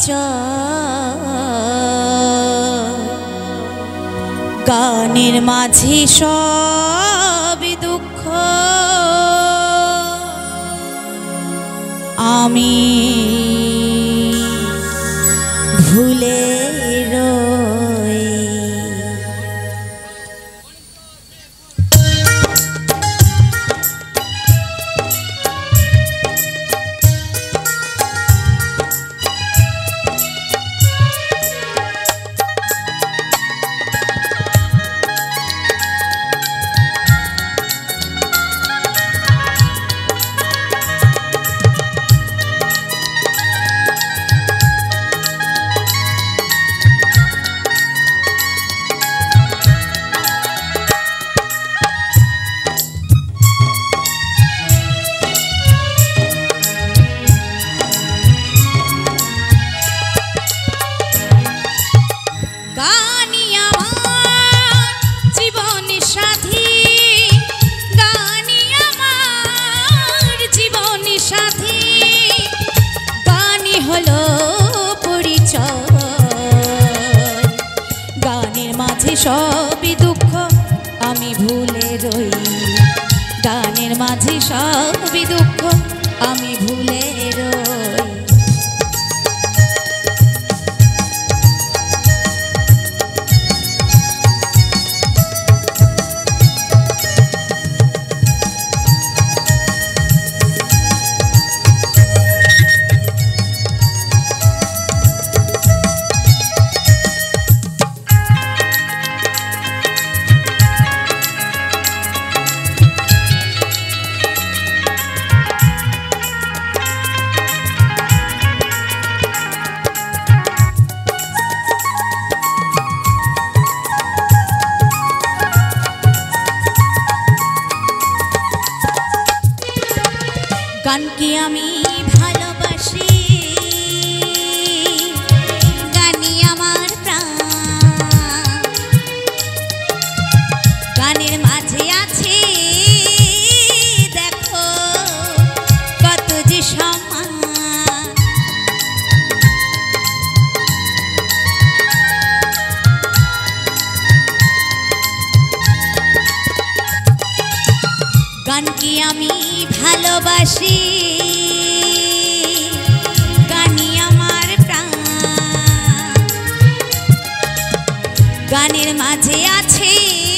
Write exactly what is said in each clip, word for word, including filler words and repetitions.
পরিচয় গানের মাঝে সবই দুঃখ আমি ভুলে রই। সবই দুঃখ আমি ভুলে রই গানের মাঝে সবই দুঃখ আমি ভুলে রই। গানকে আমি ভালোবাসি গানই আমার প্রাণ গানের মাঝে আছে দেখো কত যে সম্মান গানকে আমি ভালোবাসি গানই আমার প্রাণ গানের মাঝে আছে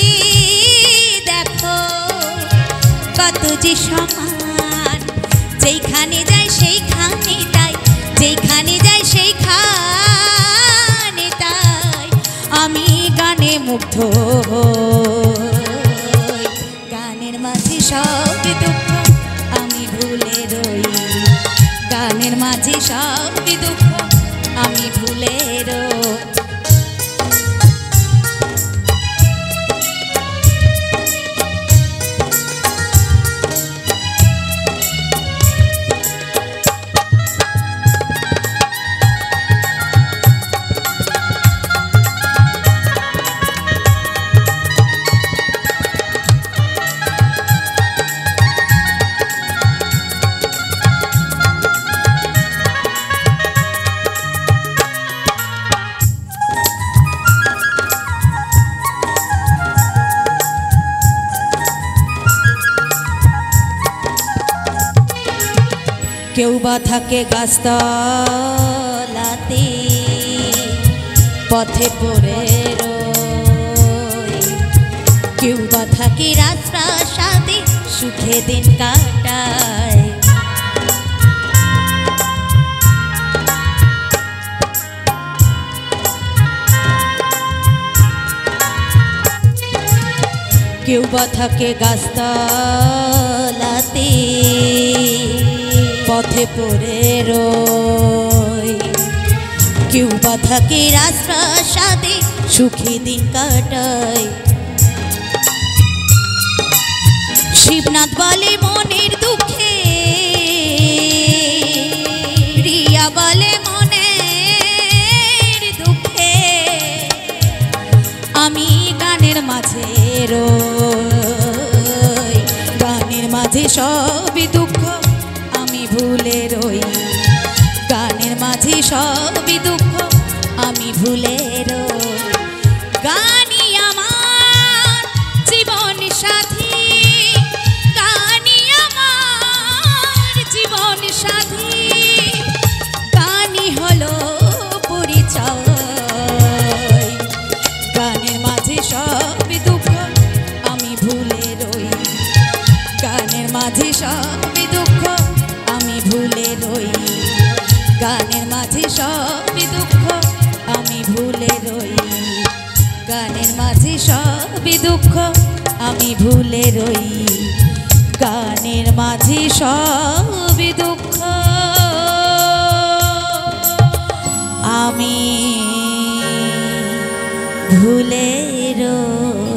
দেখো কত যে সমান যেখানে যাই সেইখানে তাই যেখানে যাই সেইখানে তাই আমি গানে মুগ্ধ গানের মাঝে সব দুঃখ আমি ভুলে রই গানের মাঝে সবই দুঃখ আমি ভুলে রই। কেউ বা থাকে গাছতলাতে পথে পড়ে রই কেউ বা থাকে রাজপ্রাসাদে সুখে দিন কাটায় কেউ বা থাকে গাছতলাতে পথে পড়ে রই কেউ বা থাকে রাজপ্রাসাদে সুখী দিন কাটায়। শিবনাথ বলে মনের দুঃখে রিয়া বলে মনের দুঃখে আমি গানের মাঝে রই গানের মাঝে সবই দুঃখ আমি ভুলে রই গানের মাঝে সবই ভুলে রই গানই আমার জীবন সাথী গানই আমার জীবন সাথী গানই হলো পরিচয় গানের মাঝে সব দুঃখ আমি ভুলে রই গানের মাঝে সব দুঃখ আমি ভুলে রই গানের মাঝে সব দুঃখ আমি ভুলে রই গানের মাঝে সব দুঃখ আমি ভুলে রই গানের মাঝে সব দুঃখ আমি ভুলে রই।